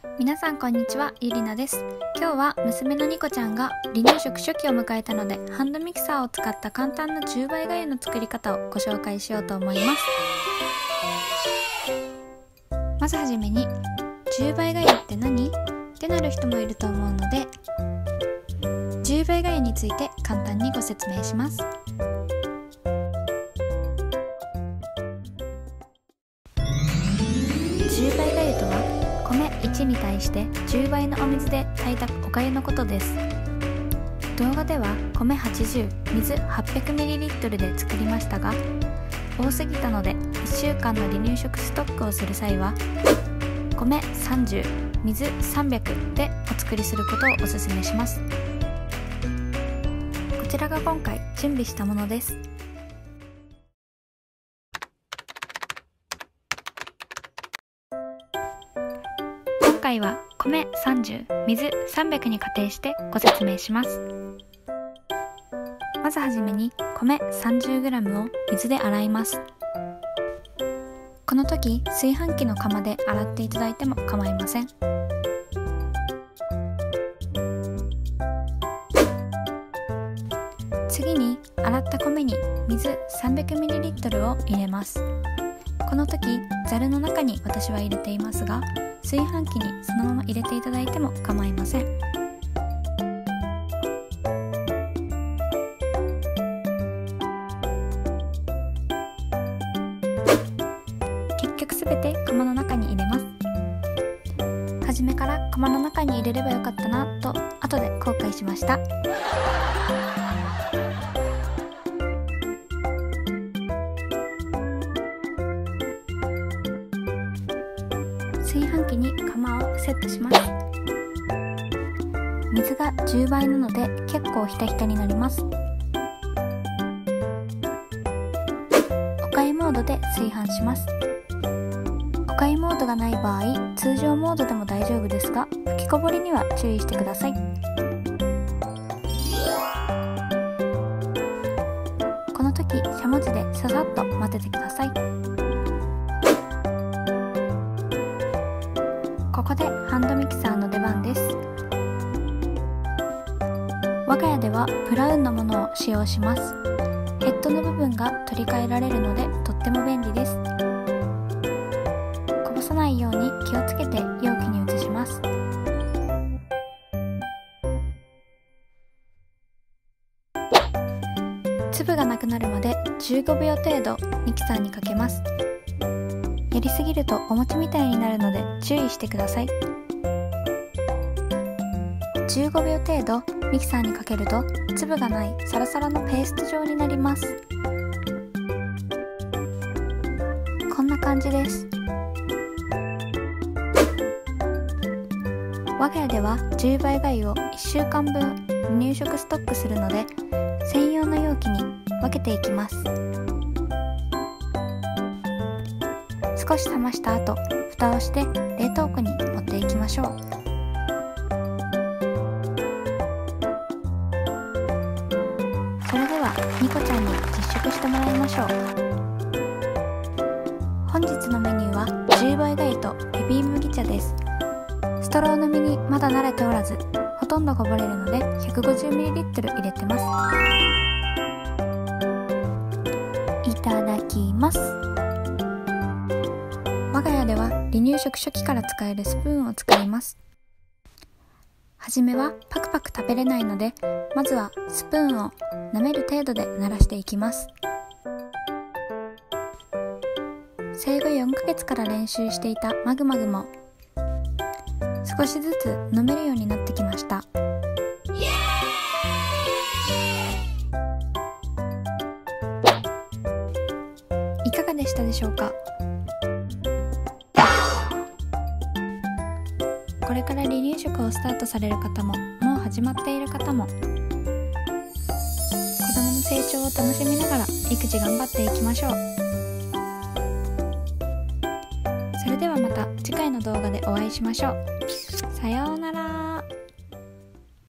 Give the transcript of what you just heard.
皆さんこんにちは、ゆりなです。今日は娘のニコちゃんが離乳食初期を迎えたので、ハンドミキサーを使った簡単な10倍がゆの作り方をご紹介しようと思います。まずはじめに、10倍がゆって何？ってなる人もいると思うので、10倍がゆについて簡単にご説明します。10倍がゆとは米1に対して10倍のお水で炊いたお粥のことです。動画では米80、水 800ml で作りましたが、多すぎたので1週間の離乳食ストックをする際は米30、水300でお作りすることをお勧めします。こちらが今回準備したものです。今回は米30、水300に仮定してご説明します。まずはじめに米 30g を水で洗います。この時炊飯器の釜で洗っていただいても構いません。次に洗った米に水 300ml を入れます。この時ざるの中に私は入れていますが、炊飯器にそのまま入れていただいても構いません。結局すべて釜の中に入れます。初めから釜の中に入れればよかったなと後で後悔しました。炊飯器に釜をセットします。水が10倍なので結構ひたひたになります。お粥モードで炊飯します。お粥モードがない場合、通常モードでも大丈夫ですが、吹きこぼれには注意してください。この時しゃもじでささっと混ぜてください。ここでハンドミキサーの出番です。我が家ではブラウンのものを使用します。ヘッドの部分が取り替えられるのでとっても便利です。こぼさないように気をつけて容器に移します。粒がなくなるまで15秒程度ミキサーにかけます。やりすぎるとお餅みたいになるので注意してください。15秒程度ミキサーにかけると粒がないサラサラのペースト状になります。こんな感じです。我が家では10倍がゆを1週間分離乳食ストックするので、専用の容器に分けていきます。少し冷ました後、蓋をして冷凍庫に持っていきましょう。それではニコちゃんに実食してもらいましょう。本日のメニューは10倍がゆとベビー麦茶です。ストローの実にまだ慣れておらず、ほとんどこぼれるので 150ml 入れてます。いただきます。我が家では離乳食初期から使えるスプーンを使います。はじめはパクパク食べれないので、まずはスプーンを舐める程度で慣らしていきます。生後4ヶ月から練習していたマグマグも少しずつ飲めるようになってきました。いかがでしたでしょうか？これから離乳食をスタートされる方も、もう始まっている方も、子供の成長を楽しみながら育児頑張っていきましょう。それではまた次回の動画でお会いしましょう。さようなら。